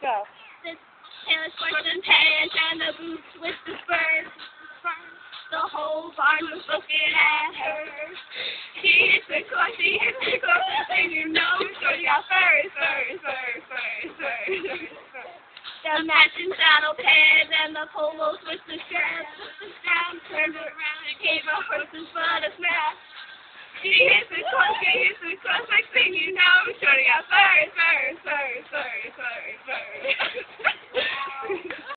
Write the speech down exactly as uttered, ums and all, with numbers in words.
Go. The Taylor Swift and pants and the boots with the spurs. The whole barn was looking at her. She hits the car, she hits the car, and you know she got furs, furs, furs, furs, furs, furs. The matching saddle pads and the polos with the straps. The strap turned around and gave a horse's butt a smash. She hits the car, she hits the car, like thing you know she got furs, furs, furs, furs, furs, furs.